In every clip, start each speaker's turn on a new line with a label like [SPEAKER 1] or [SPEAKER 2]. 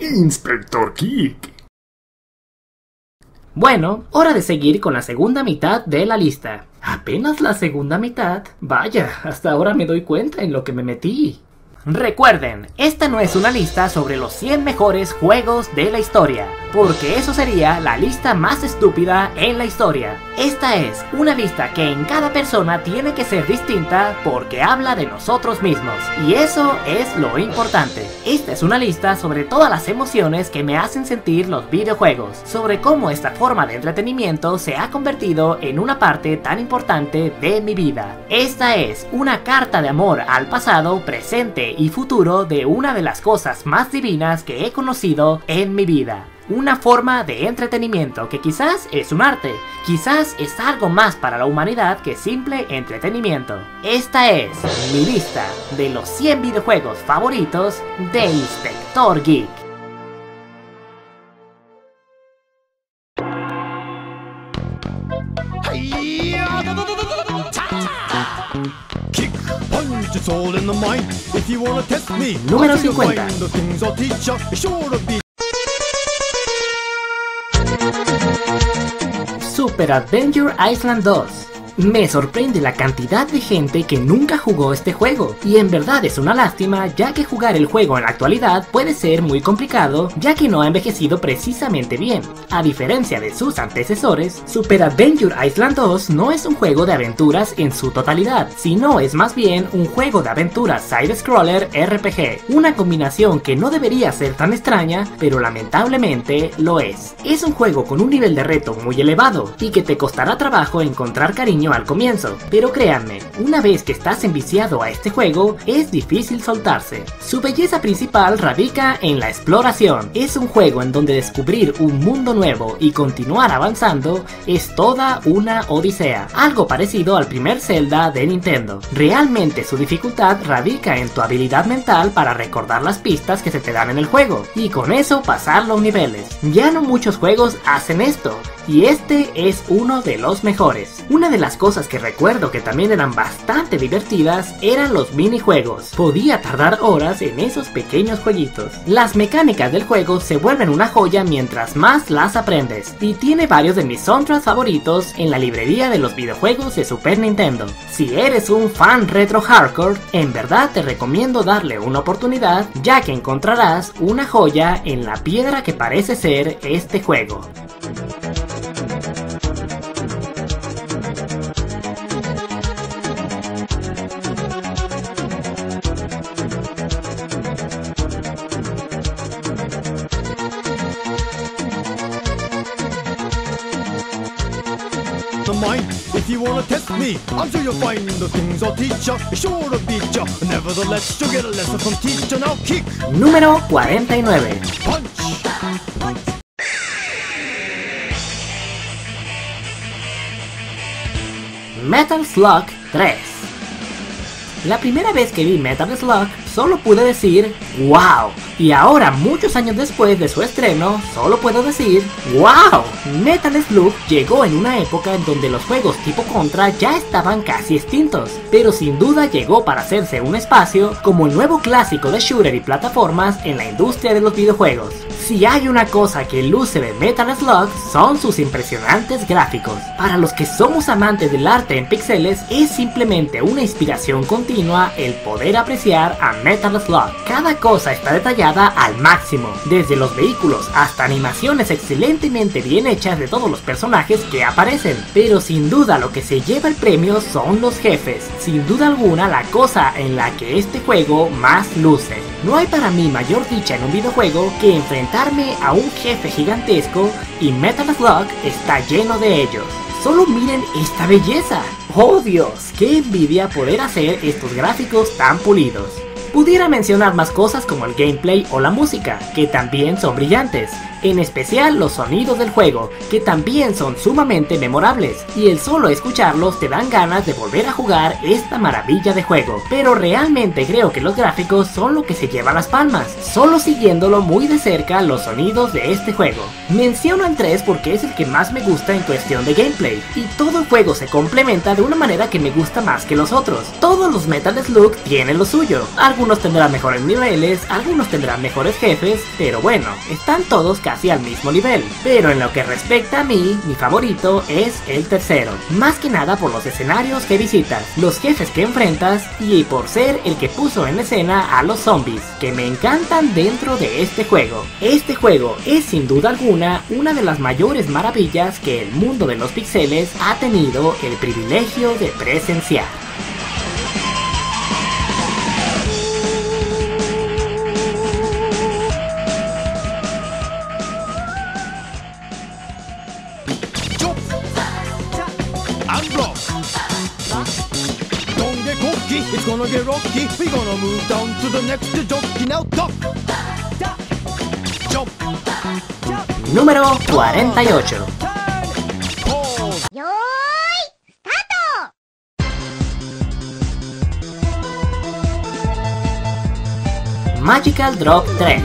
[SPEAKER 1] Inspector Geek.
[SPEAKER 2] Bueno, hora de seguir con la segunda mitad de la lista. ¿Apenas la segunda mitad? Vaya, hasta ahora me doy cuenta en lo que me metí. Recuerden, esta no es una lista sobre los 100 mejores juegos de la historia, porque eso sería la lista más estúpida en la historia. Esta es una lista que en cada persona tiene que ser distinta porque habla de nosotros mismos, y eso es lo importante. Esta es una lista sobre todas las emociones que me hacen sentir los videojuegos, sobre cómo esta forma de entretenimiento se ha convertido en una parte tan importante de mi vida. Esta es una carta de amor al pasado, presente y futuro de una de las cosas más divinas que he conocido en mi vida. Una forma de entretenimiento que quizás es un arte, quizás es algo más para la humanidad que simple entretenimiento. Esta es mi lista de los 100 videojuegos favoritos de Inspector Geek. Número 50. Super Adventure Island 2. Me sorprende la cantidad de gente que nunca jugó este juego, y en verdad es una lástima, ya que jugar el juego en la actualidad puede ser muy complicado, ya que no ha envejecido precisamente bien. A diferencia de sus antecesores, Super Adventure Island 2 no es un juego de aventuras en su totalidad, sino es más bien un juego de aventuras side-scroller RPG, una combinación que no debería ser tan extraña, pero lamentablemente lo es. Es un juego con un nivel de reto muy elevado, y que te costará trabajo encontrar cariño al comienzo, pero créanme, una vez que estás enviciado a este juego, es difícil soltarse. Su belleza principal radica en la exploración. Es un juego en donde descubrir un mundo nuevo y continuar avanzando es toda una odisea, algo parecido al primer Zelda de Nintendo. Realmente su dificultad radica en tu habilidad mental para recordar las pistas que se te dan en el juego, y con eso pasar los niveles. Ya no muchos juegos hacen esto, y este es uno de los mejores. Una de las cosas que recuerdo que también eran bastante divertidas eran los minijuegos. Podía tardar horas en esos pequeños jueguitos. Las mecánicas del juego se vuelven una joya mientras más las aprendes, y tiene varios de mis soundtracks favoritos en la librería de los videojuegos de Super Nintendo. Si eres un fan retro hardcore, en verdad te recomiendo darle una oportunidad, ya que encontrarás una joya en la piedra que parece ser este juego.
[SPEAKER 3] If you wanna test me, I'm sure you'll find the things I'll teach ya. Be sure to beat ya. Nevertheless, you'll get a lesson from teacher. Now kick.
[SPEAKER 2] Número 49.
[SPEAKER 3] Punch.
[SPEAKER 2] Metal Slug 3. La primera vez que vi Metal Slug solo pude decir ¡wow! Y ahora, muchos años después de su estreno, solo puedo decir ¡wow! Metal Slug llegó en una época en donde los juegos tipo Contra ya estaban casi extintos, pero sin duda llegó para hacerse un espacio como el nuevo clásico de shooter y plataformas en la industria de los videojuegos. Si hay una cosa que luce de Metal Slug son sus impresionantes gráficos. Para los que somos amantes del arte en píxeles, es simplemente una inspiración continua el poder apreciar a Metal Slug. Cada cosa está detallada al máximo, desde los vehículos hasta animaciones excelentemente bien hechas de todos los personajes que aparecen. Pero sin duda lo que se lleva el premio son los jefes, sin duda alguna la cosa en la que este juego más luce. No hay para mí mayor dicha en un videojuego que enfrentarme a un jefe gigantesco, y Metal Slug está lleno de ellos. Solo miren esta belleza. ¡Oh Dios! ¡Qué envidia poder hacer estos gráficos tan pulidos! Pudiera mencionar más cosas como el gameplay o la música, que también son brillantes. en especial los sonidos del juego, que también son sumamente memorables, y el solo escucharlos te dan ganas de volver a jugar esta maravilla de juego. Pero realmente creo que los gráficos son lo que se lleva las palmas, solo siguiéndolo muy de cerca los sonidos de este juego. Menciono el 3 porque es el que más me gusta en cuestión de gameplay, y todo el juego se complementa de una manera que me gusta más que los otros. Todos los Metal Slug tienen lo suyo, algunos tendrán mejores niveles, algunos tendrán mejores jefes, pero bueno, están todos casi al mismo nivel. Pero en lo que respecta a mí, mi favorito es el tercero, más que nada por los escenarios que visitas, los jefes que enfrentas y por ser el que puso en escena a los zombies, que me encantan dentro de este juego. Este juego es sin duda alguna una de las mayores maravillas que el mundo de los pixeles ha tenido el privilegio de presenciar.
[SPEAKER 3] It's gonna get rocky. We're gonna move down to the next jockey now. Duck, duck, jump, jump.
[SPEAKER 2] Número 48. Magical Drop 3.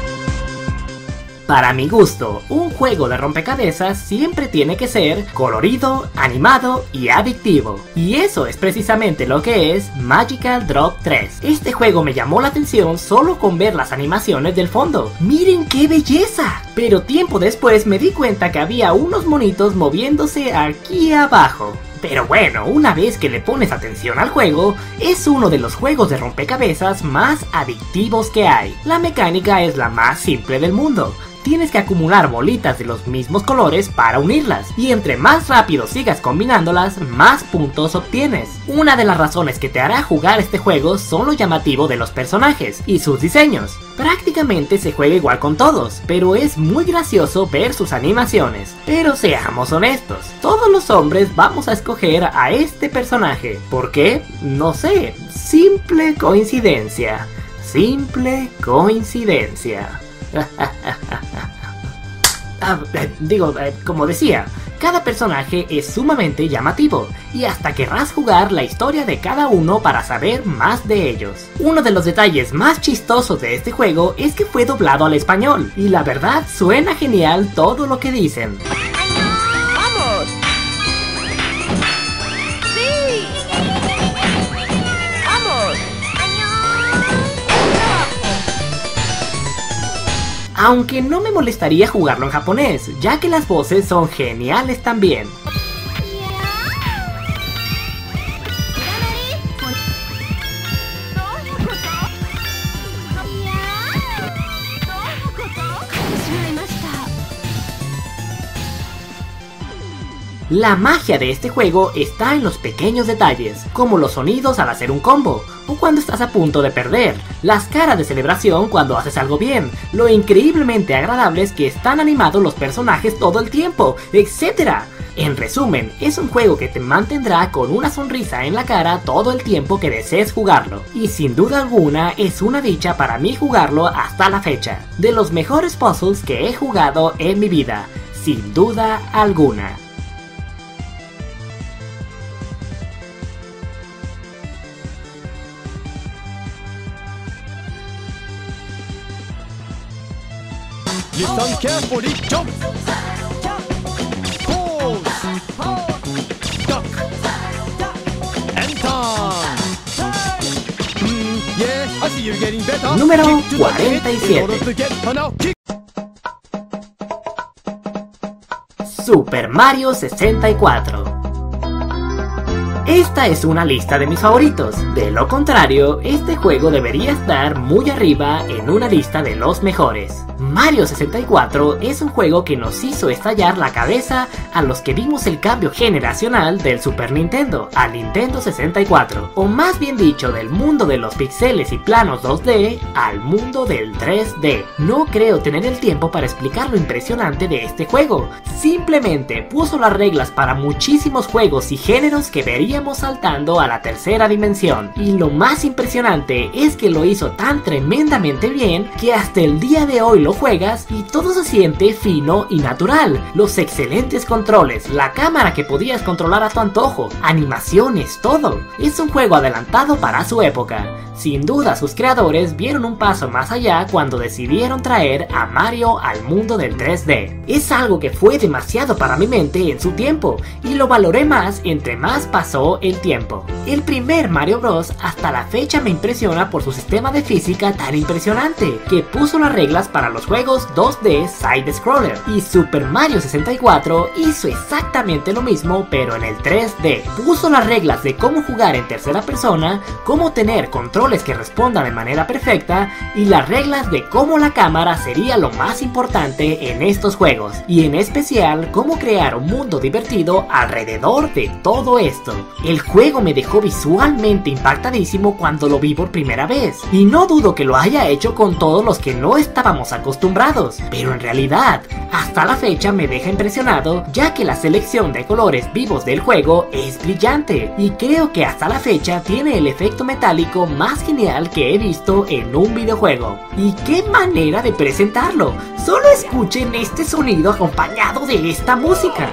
[SPEAKER 2] Para mi gusto, un juego de rompecabezas siempre tiene que ser colorido, animado y adictivo. Y eso es precisamente lo que es Magical Drop 3. Este juego me llamó la atención solo con ver las animaciones del fondo. ¡Miren qué belleza! Pero tiempo después me di cuenta que había unos monitos moviéndose aquí abajo. Pero bueno, una vez que le pones atención al juego, es uno de los juegos de rompecabezas más adictivos que hay. La mecánica es la más simple del mundo. Tienes que acumular bolitas de los mismos colores para unirlas, y entre más rápido sigas combinándolas, más puntos obtienes. Una de las razones que te hará jugar este juego son lo llamativo de los personajes y sus diseños. Prácticamente se juega igual con todos, pero es muy gracioso ver sus animaciones. Pero seamos honestos, todos los hombres vamos a escoger a este personaje. ¿Por qué? No sé, simple coincidencia. Simple coincidencia. Como decía, cada personaje es sumamente llamativo y hasta querrás jugar la historia de cada uno para saber más de ellos. Uno de los detalles más chistosos de este juego es que fue doblado al español y la verdad suena genial todo lo que dicen.
[SPEAKER 4] ¡Vamos! ¡Sí! ¡Vamos!
[SPEAKER 2] Aunque no me molestaría jugarlo en japonés, ya que las voces son geniales también. La magia de este juego está en los pequeños detalles, como los sonidos al hacer un combo, o cuando estás a punto de perder, las caras de celebración cuando haces algo bien, lo increíblemente agradables que están animados los personajes todo el tiempo, etc. En resumen, es un juego que te mantendrá con una sonrisa en la cara todo el tiempo que desees jugarlo, y sin duda alguna es una dicha para mí jugarlo hasta la fecha. De los mejores puzzles que he jugado en mi vida, sin duda alguna.
[SPEAKER 3] Listen carefully, jump, pose, duck, and turn. Yeah, I see you're getting better.
[SPEAKER 2] Número
[SPEAKER 3] Kick to the head
[SPEAKER 2] 47.
[SPEAKER 3] in order to get now kick.
[SPEAKER 2] Super Mario 64. Esta es una lista de mis favoritos, de lo contrario, este juego debería estar muy arriba en una lista de los mejores. Mario 64 es un juego que nos hizo estallar la cabeza a los que vimos el cambio generacional del Super Nintendo al Nintendo 64, o más bien dicho del mundo de los pixeles y planos 2D al mundo del 3D. No creo tener el tiempo para explicar lo impresionante de este juego, simplemente puso las reglas para muchísimos juegos y géneros que vería estaríamos saltando a la tercera dimensión. Y lo más impresionante es que lo hizo tan tremendamente bien que hasta el día de hoy lo juegas y todo se siente fino y natural. Los excelentes controles, la cámara que podías controlar a tu antojo, animaciones, todo. Es un juego adelantado para su época. Sin duda sus creadores vieron un paso más allá cuando decidieron traer a Mario al mundo del 3D. Es algo que fue demasiado para mi mente en su tiempo y lo valoré más entre más pasó el tiempo. El primer Mario Bros hasta la fecha me impresiona por su sistema de física tan impresionante, que puso las reglas para los juegos 2D side-scroller, y Super Mario 64 hizo exactamente lo mismo pero en el 3D. Puso las reglas de cómo jugar en tercera persona, cómo tener controles que respondan de manera perfecta y las reglas de cómo la cámara sería lo más importante en estos juegos, y en especial cómo crear un mundo divertido alrededor de todo esto. El juego me dejó visualmente impactadísimo cuando lo vi por primera vez, y no dudo que lo haya hecho con todos los que no estábamos acostumbrados, pero en realidad hasta la fecha me deja impresionado, ya que la selección de colores vivos del juego es brillante y creo que hasta la fecha tiene el efecto metálico más genial que he visto en un videojuego. Y qué manera de presentarlo, solo escuchen este sonido acompañado de esta música.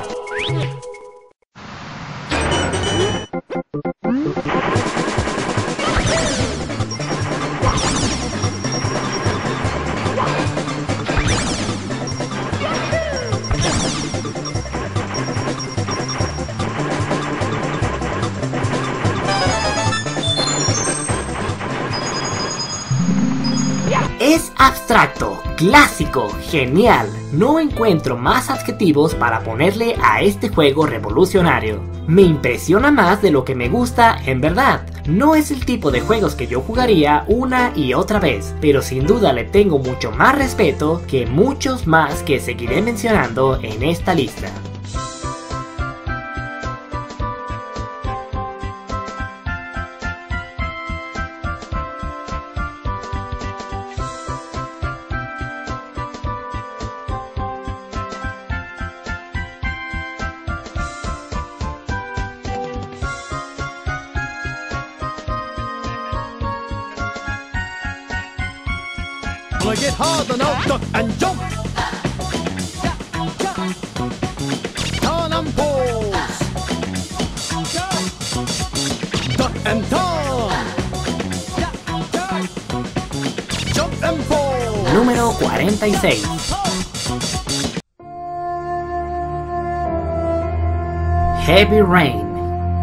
[SPEAKER 2] Es abstracto, clásico, genial. No encuentro más adjetivos para ponerle a este juego revolucionario. Me impresiona más de lo que me gusta en verdad. No es el tipo de juegos que yo jugaría una y otra vez, pero sin duda le tengo mucho más respeto que muchos más que seguiré mencionando en esta lista.
[SPEAKER 3] Gonna get hard and out, duck and jump. Turn and pose. Duck and turn. Jump and pose.
[SPEAKER 2] Número 46. Heavy Rain.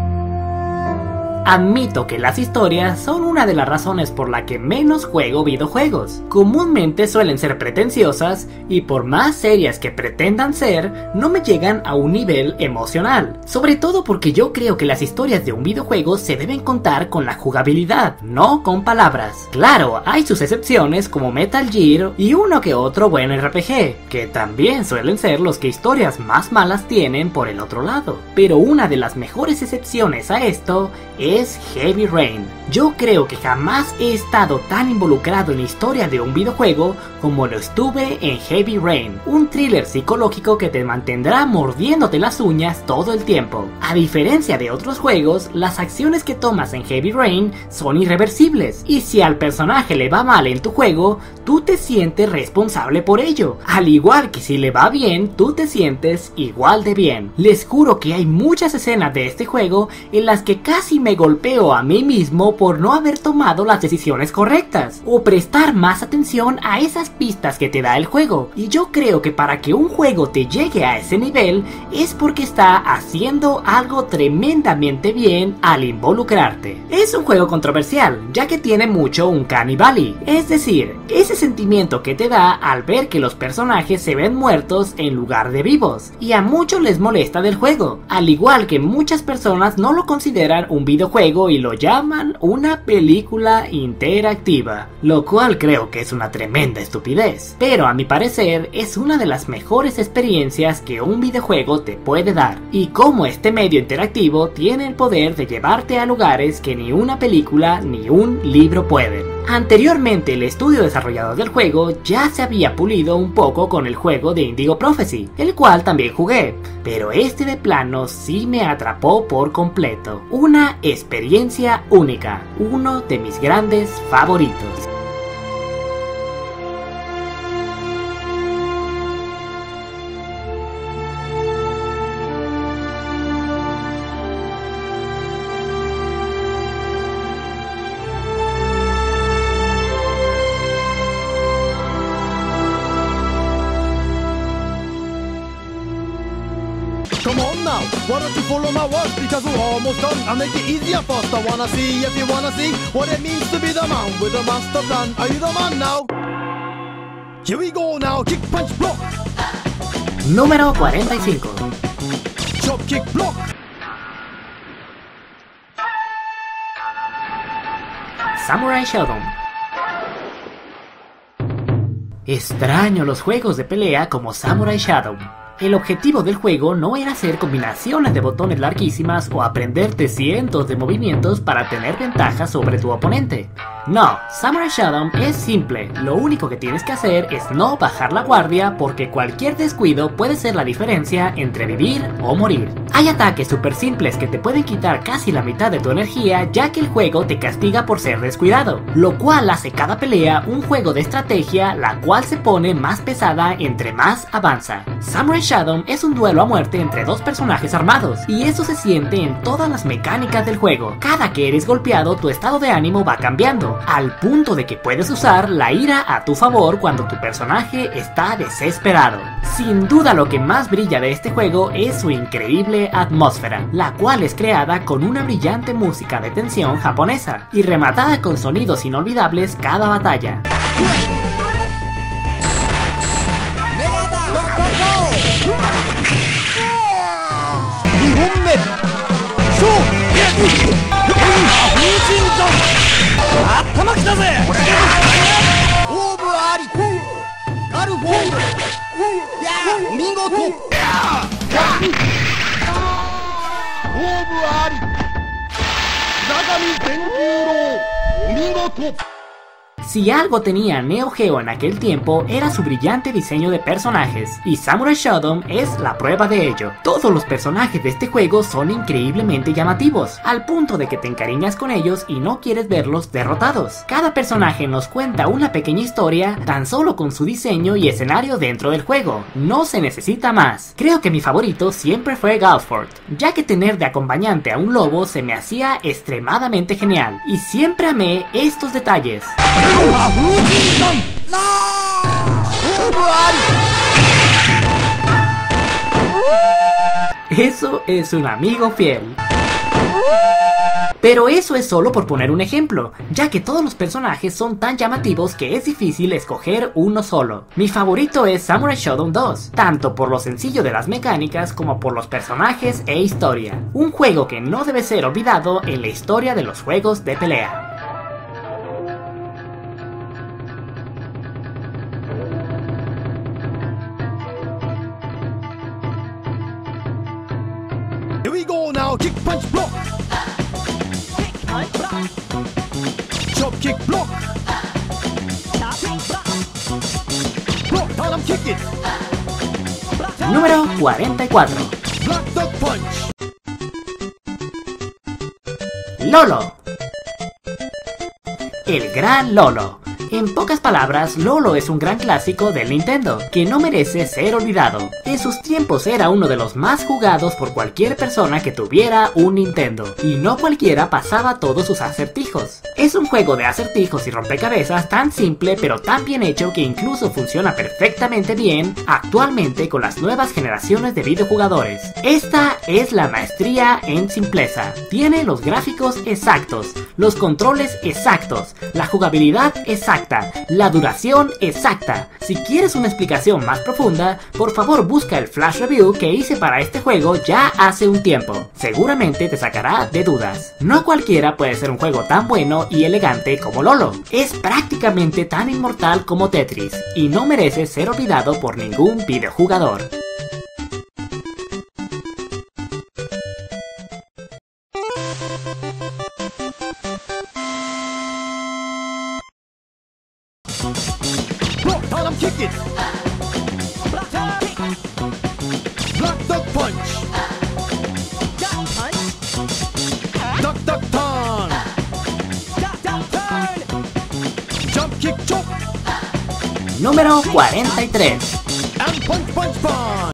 [SPEAKER 2] Admito que las historias son una de las razones por la que menos juego videojuegos. Comúnmente suelen ser pretenciosas y por más serias que pretendan ser, no me llegan a un nivel emocional. Sobre todo porque yo creo que las historias de un videojuego se deben contar con la jugabilidad, no con palabras. Claro, hay sus excepciones como Metal Gear y uno que otro buen RPG, que también suelen ser los que historias más malas tienen por el otro lado. Pero una de las mejores excepciones a esto es Heavy Rain. Yo creo que jamás he estado tan involucrado en la historia de un videojuego como lo estuve en Heavy Rain, un thriller psicológico que te mantendrá mordiéndote las uñas todo el tiempo. A diferencia de otros juegos, las acciones que tomas en Heavy Rain son irreversibles, y si al personaje le va mal en tu juego, tú te sientes responsable por ello, al igual que si le va bien, tú te sientes igual de bien. Les juro que hay muchas escenas de este juego en las que casi me golpeo a mí mismo por no haber tomado las decisiones correctas o prestar más atención a esas pistas que te da el juego, y yo creo que para que un juego te llegue a ese nivel es porque está haciendo algo tremendamente bien al involucrarte. Es un juego controversial, ya que tiene mucho Uncanny Valley, es decir, ese sentimiento que te da al ver que los personajes se ven muertos en lugar de vivos, y a muchos les molesta del juego, al igual que muchas personas no lo consideran un videojuego juego y lo llaman una película interactiva, lo cual creo que es una tremenda estupidez, pero a mi parecer es una de las mejores experiencias que un videojuego te puede dar, y cómo este medio interactivo tiene el poder de llevarte a lugares que ni una película ni un libro pueden. Anteriormente el estudio desarrollador del juego ya se había pulido un poco con el juego de Indigo Prophecy, el cual también jugué, pero este de plano sí me atrapó por completo. Una experiencia única, uno de mis grandes favoritos.
[SPEAKER 3] Come on now, why don't you follow my words, because we're almost done. I'll make it easier first. I wanna see if you wanna see what it means to be the man with a master plan. Are you the man now? Here we go now, kick, punch, block.
[SPEAKER 2] Número 45.
[SPEAKER 3] Chop, kick, block.
[SPEAKER 2] Samurai Shodown. Extraño los juegos de pelea como Samurai Shodown. El objetivo del juego no era hacer combinaciones de botones larguísimas o aprenderte cientos de movimientos para tener ventaja sobre tu oponente. No, Samurai Shodown es simple, lo único que tienes que hacer es no bajar la guardia porque cualquier descuido puede ser la diferencia entre vivir o morir. Hay ataques súper simples que te pueden quitar casi la mitad de tu energía ya que el juego te castiga por ser descuidado, lo cual hace cada pelea un juego de estrategia la cual se pone más pesada entre más avanza. Samurai Shodown es un duelo a muerte entre dos personajes armados y eso se siente en todas las mecánicas del juego. Cada que eres golpeado tu estado de ánimo va cambiando, al punto de que puedes usar la ira a tu favor cuando tu personaje está desesperado. Sin duda lo que más brilla de este juego es su increíble atmósfera, la cual es creada con una brillante música de tensión japonesa y rematada con sonidos inolvidables cada batalla.
[SPEAKER 3] 2本目勝負風神山頭きたぜオーブありアルフォーいや見事オーブあり長見伝十郎お見事。
[SPEAKER 2] Si algo tenía Neo Geo en aquel tiempo era su brillante diseño de personajes, y Samurai Shodown es la prueba de ello. Todos los personajes de este juego son increíblemente llamativos, al punto de que te encariñas con ellos y no quieres verlos derrotados. Cada personaje nos cuenta una pequeña historia tan solo con su diseño y escenario dentro del juego. No se necesita más. Creo que mi favorito siempre fue Galford, ya que tener de acompañante a un lobo se me hacía extremadamente genial, y siempre amé estos detalles. Eso es un amigo fiel. Pero eso es solo por poner un ejemplo, ya que todos los personajes son tan llamativos que es difícil escoger uno solo. Mi favorito es Samurai Shodown 2, tanto por lo sencillo de las mecánicas como por los personajes e historia. Un juego que no debe ser olvidado en la historia de los juegos de pelea.
[SPEAKER 3] Here we go now, kick, punch, block. Chop, kick, block. Block, and I'm kicking.
[SPEAKER 2] Número 44.
[SPEAKER 3] Black Dog Punch.
[SPEAKER 2] Lolo. El gran Lolo. En pocas palabras, Lolo es un gran clásico del Nintendo, que no merece ser olvidado. En sus tiempos era uno de los más jugados por cualquier persona que tuviera un Nintendo, y no cualquiera pasaba todos sus acertijos. Es un juego de acertijos y rompecabezas tan simple pero tan bien hecho que incluso funciona perfectamente bien actualmente con las nuevas generaciones de videojugadores. Esta es la maestría en simpleza. Tiene los gráficos exactos, los controles exactos, la jugabilidad exacta, exacta, la duración exacta. Si quieres una explicación más profunda, por favor busca el flash review que hice para este juego ya hace un tiempo. Seguramente te sacará de dudas. No cualquiera puede ser un juego tan bueno y elegante como Lolo. Es prácticamente tan inmortal como Tetris y no merece ser olvidado por ningún videojugador.
[SPEAKER 3] Block Tom kick it. Block duck punch.
[SPEAKER 4] Duck punch.
[SPEAKER 3] Duck duck turn.
[SPEAKER 4] Duck duck turn.
[SPEAKER 3] Jump kick chop.
[SPEAKER 2] Número 43.
[SPEAKER 3] And punch punch punch.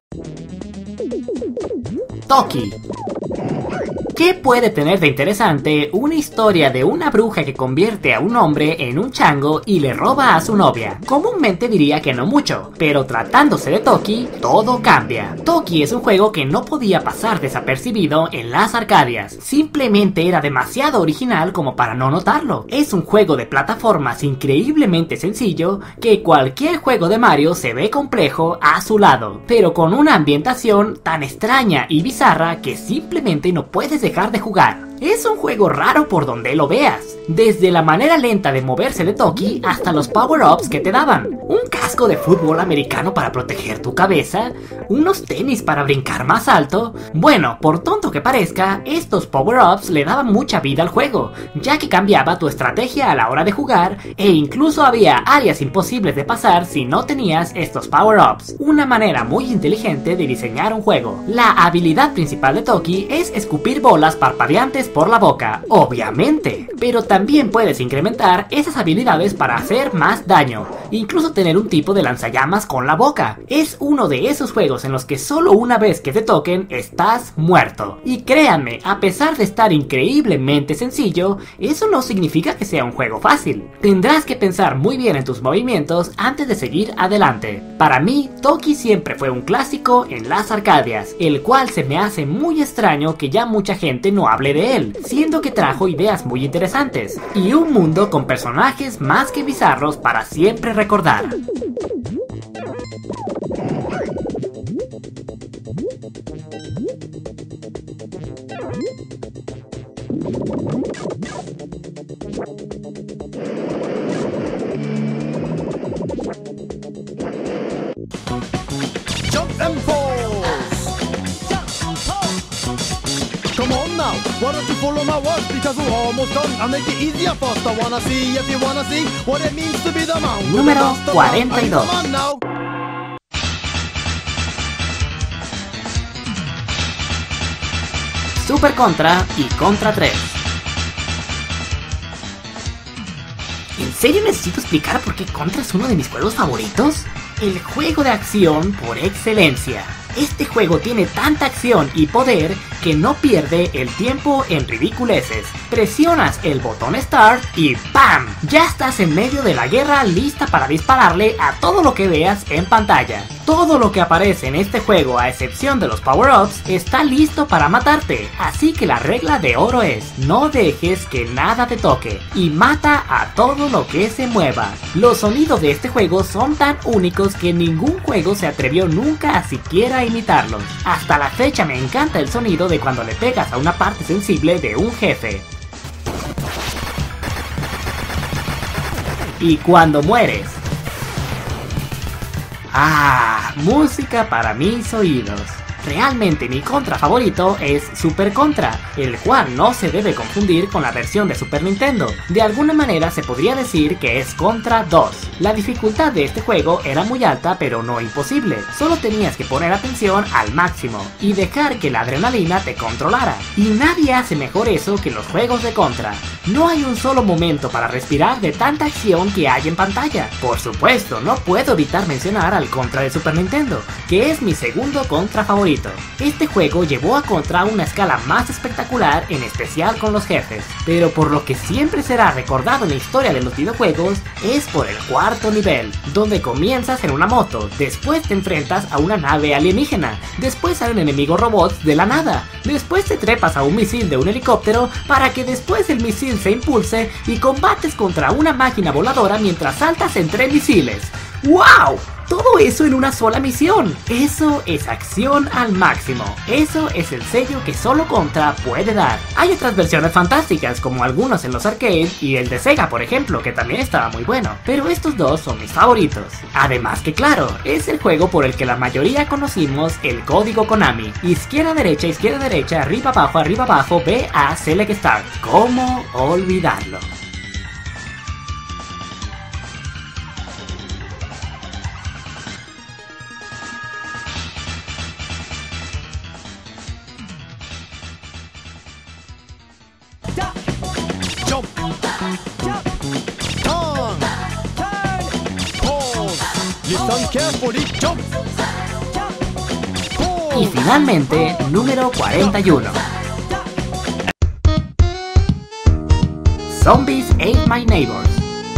[SPEAKER 2] Toki. ¿Qué puede tener de interesante una historia de una bruja que convierte a un hombre en un chango y le roba a su novia? Comúnmente diría que no mucho, pero tratándose de Toki, todo cambia. Toki es un juego que no podía pasar desapercibido en las Arcadias. Simplemente era demasiado original como para no notarlo. Es un juego de plataformas increíblemente sencillo que cualquier juego de Mario se ve complejo a su lado, pero con una ambientación tan extraña y bizarra que simplemente no puedes dejar de jugar. Es un juego raro por donde lo veas, desde la manera lenta de moverse de Toki hasta los power-ups que te daban. Un casco de fútbol americano para proteger tu cabeza, unos tenis para brincar más alto. Bueno, por tonto que parezca, estos power-ups le daban mucha vida al juego, ya que cambiaba tu estrategia a la hora de jugar e incluso había áreas imposibles de pasar si no tenías estos power-ups. Una manera muy inteligente de diseñar un juego. La habilidad principal de Toki es escupir bolas parpadeantes por la boca, obviamente, pero también puedes incrementar esas habilidades para hacer más daño, incluso tener un tipo de lanzallamas con la boca. Es uno de esos juegos en los que solo una vez que te toquen estás muerto. Y créanme, a pesar de estar increíblemente sencillo, eso no significa que sea un juego fácil. Tendrás que pensar muy bien en tus movimientos antes de seguir adelante. Para mí, Toki siempre fue un clásico en las Arcadias, el cual se me hace muy extraño que ya mucha gente no hable de él, siendo que trajo ideas muy interesantes y un mundo con personajes más que bizarros para siempre recordar.
[SPEAKER 3] Jump and pose. Come on now, why don't you follow my words? Because we're almost done. I'll make it easier first. I wanna see if you wanna see what it means to be the man.
[SPEAKER 2] Número 42.
[SPEAKER 3] Come on now.
[SPEAKER 2] Super Contra y Contra 3. ¿En serio necesito explicar por qué Contra es uno de mis juegos favoritos? El juego de acción por excelencia. Este juego tiene tanta acción y poder que no pierde el tiempo en ridiculeces. Presionas el botón Start y ¡pam! Ya estás en medio de la guerra lista para dispararle a todo lo que veas en pantalla. Todo lo que aparece en este juego, a excepción de los power-ups, está listo para matarte. Así que la regla de oro es: no dejes que nada te toque y mata a todo lo que se mueva. Los sonidos de este juego son tan únicos que ningún juego se atrevió nunca a siquiera imitarlos. Hasta la fecha me encanta el sonido de cuando le pegas a una parte sensible de un jefe. Y cuando mueres. ¡Ah! Música para mis oídos. Realmente mi Contra favorito es Super Contra, el cual no se debe confundir con la versión de Super Nintendo. De alguna manera se podría decir que es Contra 2. La dificultad de este juego era muy alta pero no imposible. Solo tenías que poner atención al máximo y dejar que la adrenalina te controlara. Y nadie hace mejor eso que los juegos de Contra. No hay un solo momento para respirar de tanta acción que hay en pantalla. Por supuesto, no puedo evitar mencionar al Contra de Super Nintendo, que es mi segundo Contra favorito. favorito. Este juego llevó a Contra a una escala más espectacular, en especial con los jefes, pero por lo que siempre será recordado en la historia de los videojuegos es por el cuarto nivel, donde comienzas en una moto, después te enfrentas a una nave alienígena, después salen enemigos robots de la nada, después te trepas a un misil de un helicóptero para que después el misil se impulse y combates contra una máquina voladora mientras saltas entre misiles. ¡Wow! Todo eso en una sola misión. Eso es acción al máximo. Eso es el sello que solo Contra puede dar. Hay otras versiones fantásticas, como algunos en los arcades y el de Sega, por ejemplo, que también estaba muy bueno, pero estos dos son mis favoritos. Además que claro, es el juego por el que la mayoría conocimos el código Konami. Izquierda, derecha, arriba, abajo, B, A, Select Start. ¿Cómo olvidarlo?
[SPEAKER 3] Jump,
[SPEAKER 4] Jump,
[SPEAKER 3] turn,
[SPEAKER 4] turn,
[SPEAKER 3] pause, listen carefully, jump,
[SPEAKER 2] Y
[SPEAKER 3] pause.
[SPEAKER 2] finalmente, número 41. Zombies Ate My Neighbors.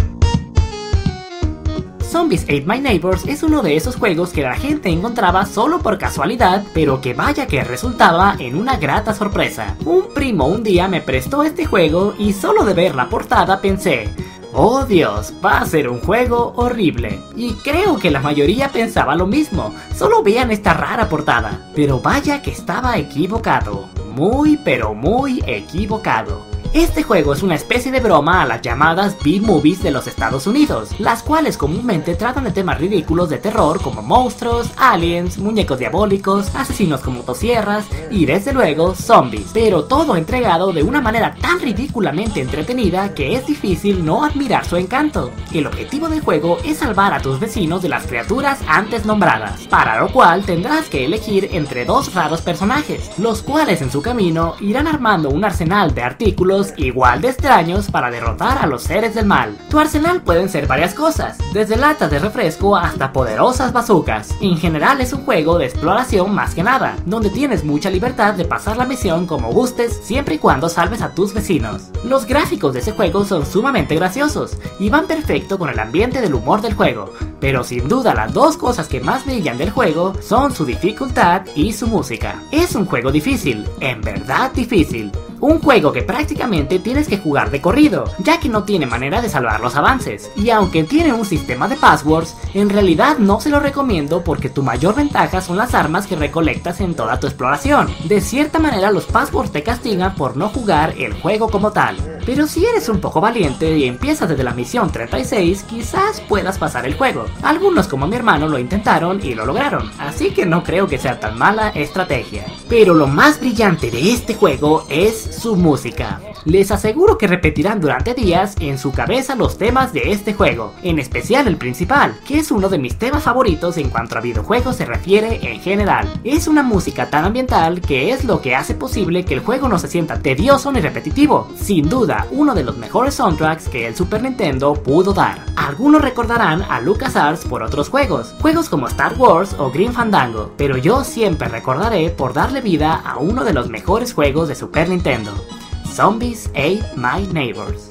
[SPEAKER 2] Zombies Ate My Neighbors es uno de esos juegos que la gente encontraba solo por casualidad, pero que vaya que resultaba en una grata sorpresa. Un primo un día me prestó este juego y solo de ver la portada pensé: oh Dios, va a ser un juego horrible. Y creo que la mayoría pensaba lo mismo, solo vean esta rara portada. Pero vaya que estaba equivocado, muy pero muy equivocado. Este juego es una especie de broma a las llamadas B-movies de los Estados Unidos, las cuales comúnmente tratan de temas ridículos de terror como monstruos, aliens, muñecos diabólicos, asesinos con motosierras y desde luego zombies, pero todo entregado de una manera tan ridículamente entretenida que es difícil no admirar su encanto. El objetivo del juego es salvar a tus vecinos de las criaturas antes nombradas, para lo cual tendrás que elegir entre dos raros personajes, los cuales en su camino irán armando un arsenal de artículos igual de extraños para derrotar a los seres del mal. Tu arsenal pueden ser varias cosas, desde latas de refresco hasta poderosas bazucas. En general es un juego de exploración más que nada, donde tienes mucha libertad de pasar la misión como gustes, siempre y cuando salves a tus vecinos. Los gráficos de ese juego son sumamente graciosos y van perfecto con el ambiente del humor del juego, pero sin duda las dos cosas que más brillan del juego son su dificultad y su música. Es un juego difícil, en verdad difícil. Un juego que prácticamente tienes que jugar de corrido, ya que no tiene manera de salvar los avances, y aunque tiene un sistema de passwords, en realidad no se lo recomiendo porque tu mayor ventaja son las armas que recolectas en toda tu exploración. De cierta manera los passwords te castigan por no jugar el juego como tal, pero si eres un poco valiente y empiezas desde la misión 36, quizás puedas pasar el juego. Algunos como mi hermano lo intentaron y lo lograron, así que no creo que sea tan mala estrategia. Pero lo más brillante de este juego es su música. Les aseguro que repetirán durante días en su cabeza los temas de este juego, en especial el principal, que es uno de mis temas favoritos en cuanto a videojuegos se refiere en general. Es una música tan ambiental que es lo que hace posible que el juego no se sienta tedioso ni repetitivo. Sin duda, uno de los mejores soundtracks que el Super Nintendo pudo dar. Algunos recordarán a LucasArts por otros juegos como Star Wars o Grim Fandango, pero yo siempre recordaré por darle vida a uno de los mejores juegos de Super Nintendo. Zombies Ate My Neighbors.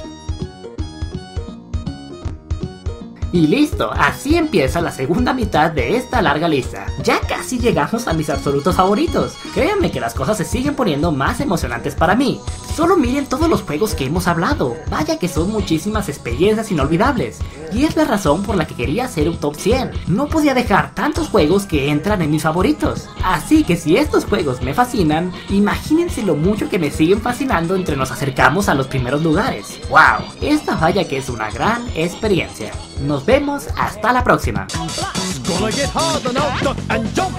[SPEAKER 2] Y listo, así empieza la segunda mitad de esta larga lista. Ya casi llegamos a mis absolutos favoritos. Créanme que las cosas se siguen poniendo más emocionantes para mí. Solo miren todos los juegos que hemos hablado. Vaya que son muchísimas experiencias inolvidables. Y es la razón por la que quería hacer un top 100. No podía dejar tantos juegos que entran en mis favoritos. Así que si estos juegos me fascinan, imagínense lo mucho que me siguen fascinando entre nos acercamos a los primeros lugares. ¡Wow! Esta vaya que es una gran experiencia. Nos vemos hasta la próxima.
[SPEAKER 3] It's gonna get harder now, duck and jump,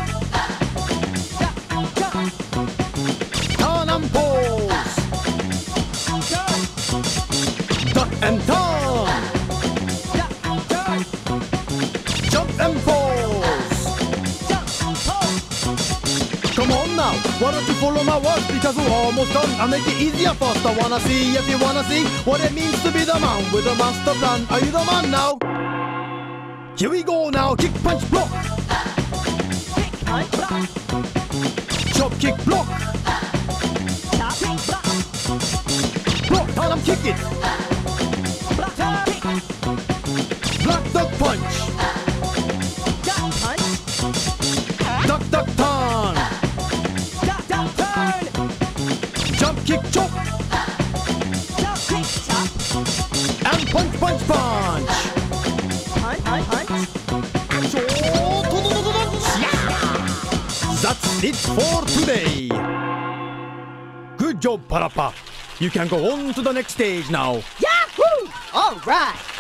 [SPEAKER 3] turn and pause, duck and turn, jump and pause. Come on now, why don't you follow my words, because we're almost done. I'll make it easier first. I wanna see if you wanna see what it means to be the man with a master plan. Are you the man now? Here we go now, kick, punch, block.
[SPEAKER 4] punch, block.
[SPEAKER 3] Chop kick block.
[SPEAKER 4] Chop kick, block.
[SPEAKER 3] Block, turn and kick it.
[SPEAKER 4] Block, turn, kick.
[SPEAKER 3] Black duck punch.
[SPEAKER 4] Duck punch.
[SPEAKER 3] Duck duck turn.
[SPEAKER 4] Duck, duck, turn.
[SPEAKER 3] Jump kick chop.
[SPEAKER 4] Jump, kick, chop.
[SPEAKER 3] And punch punch punch.
[SPEAKER 4] Punch, punch, punch.
[SPEAKER 3] That's it for today. Good job, Parappa. You can go on to the next stage now.
[SPEAKER 4] Yahoo! All right.